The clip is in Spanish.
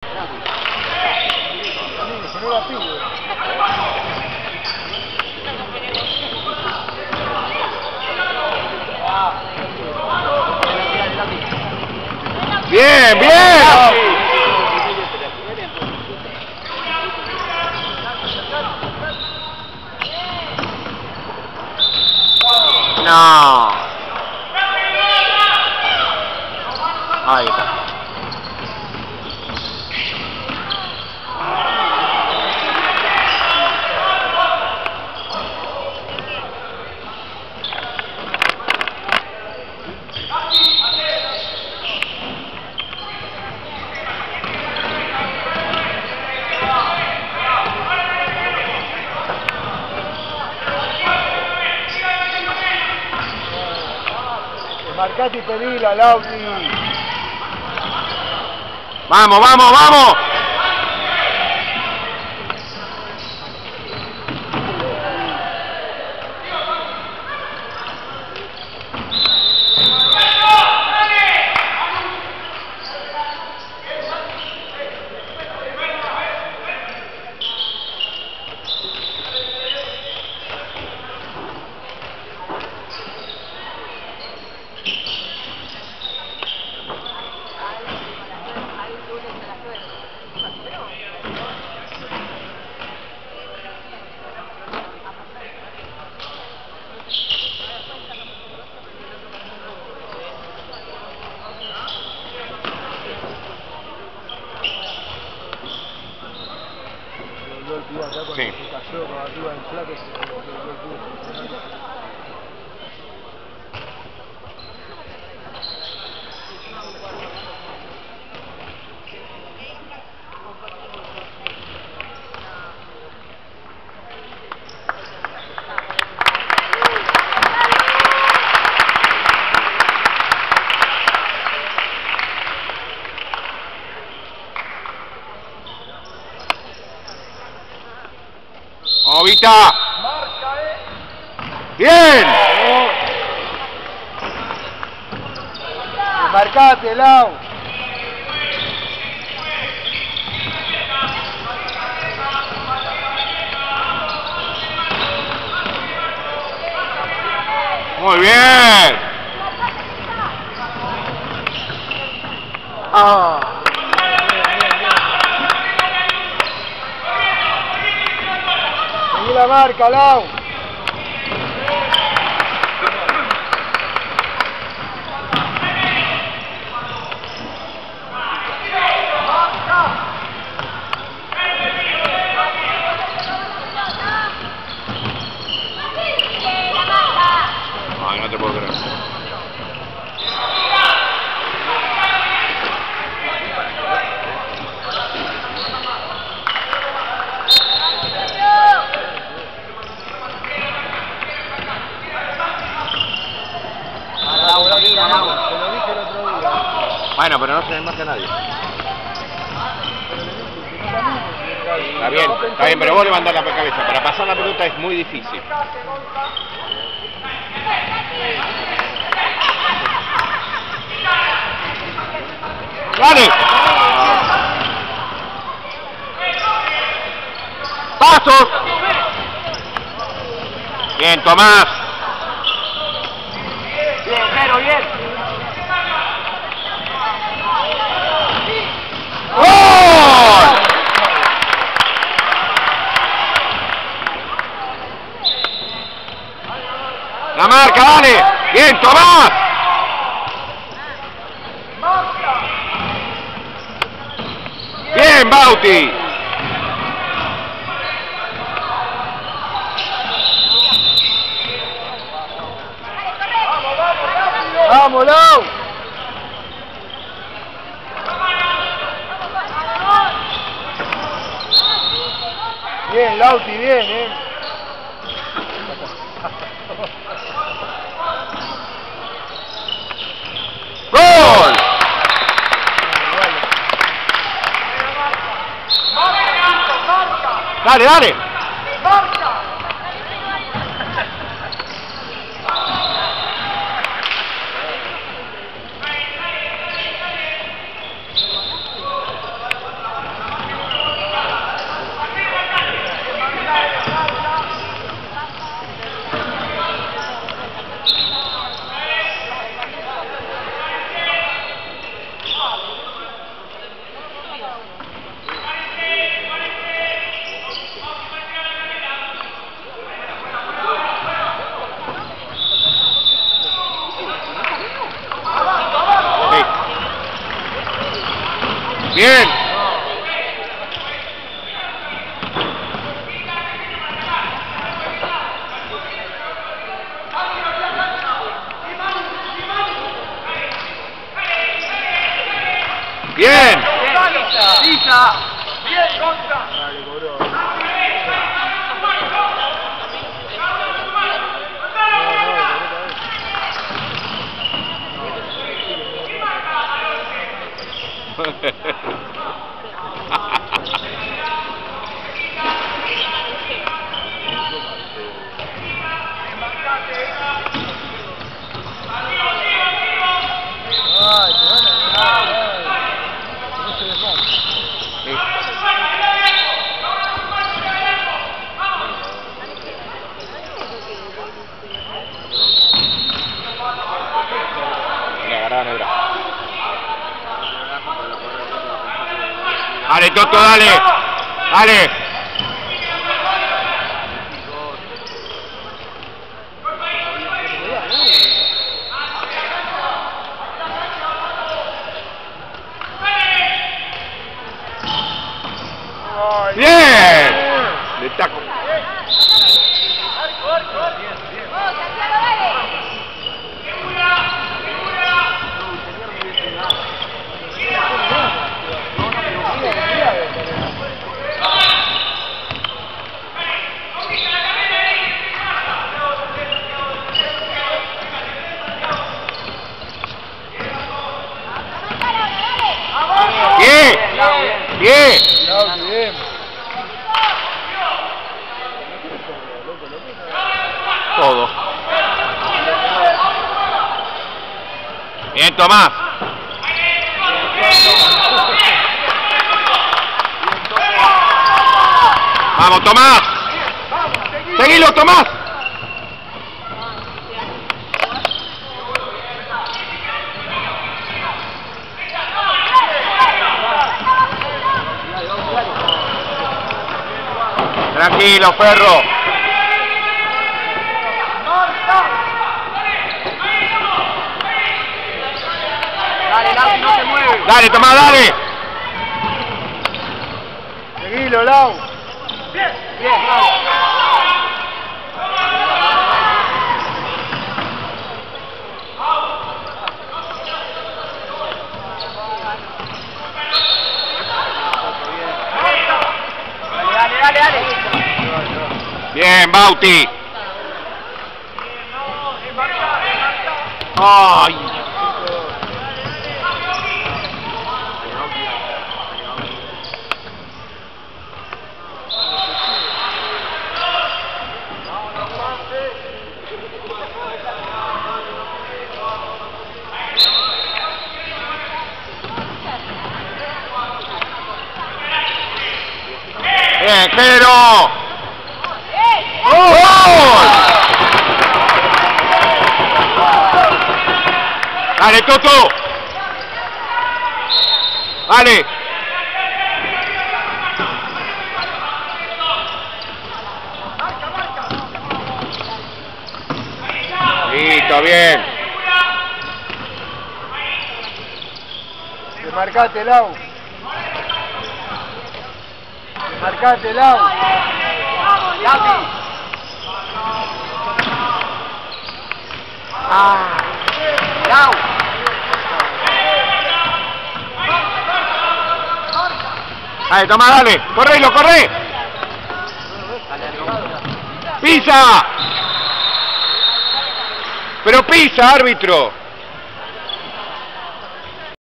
Bien, bien. No. Ahí está. Marcate y pedila, Lauti. Vamos, vamos, vamos. Sí. Ovita. Bien. Marcate, Lau. Muy bien. Ah. Seguí la marca, Lau. Ay, no te puedo creer. Bueno, pero no se ve más que nadie. Está bien, pero vos levantás la cabeza. Para pasar la pelota es muy difícil. ¡Dale! ¡Pasos! Bien, Tomás. Bien, pero bien. ¡Gol! La marca, dale. Bien, Tomás. Bien, Bauti. Vamos, Lau. Bien, Lauti, bien, ¡Gol! Dale, dale. Bien. Bien. Pisa. Bien, contra. Dale, cobró. Dale, Toto, dale. Dale. Bien. De taco. Bien. Bien. Todo. Bien, Tomás. Vamos, Tomás. Seguilo, Tomás. Tranquilo, Ferro. Dale, Lau, no se mueve. Dale, Tomás, dale. Seguilo, Lau. Bien, bien, Lau. Dale. Bien, Bauti. Ay. Bien, Jero. ¡Gol! Dale, Toto. Dale. Listo, bien. Marcate, Lau. Marcate, Lau. Lau. Dale, toma, dale. Correlo, corre. Pisa. Pero pisa, árbitro.